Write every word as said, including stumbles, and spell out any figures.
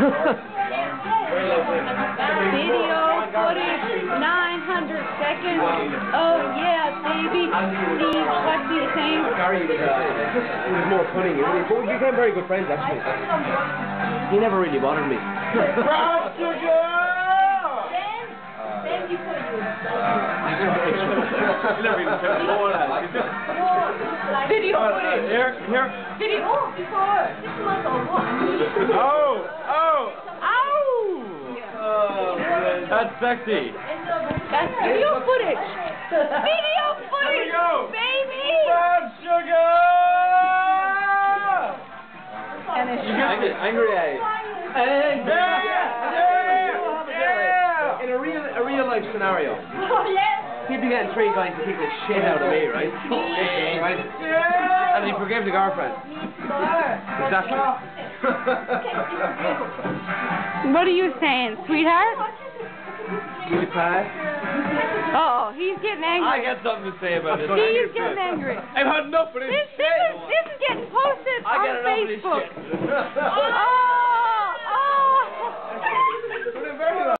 Video footage, nine hundred seconds. Oh yeah, baby. Steve, what's he saying? Gary was, uh, he was more cunning. But we became very good friends, actually. He never really bothered me. Proud to go! Thank you for you. Video footage. Here, here. Video before six months or what? Oh, oh, Oh! that's sexy. That's video footage. Video footage, Here we go. baby. Brown sugar. And it's Angry, angry eye. Yeah, yeah, yeah. In a real, a real life scenario, Oh yes. he'd be getting three guys to kick the shit out of me, right? Right? Yeah. And he forgave the girlfriend. Exactly. What are you saying, sweetheart? Give me pass. Oh, he's getting I angry. got something to say about this. He's getting angry. I've had enough of this This, this, is, this is getting posted I on got enough of this Facebook. shit. Oh,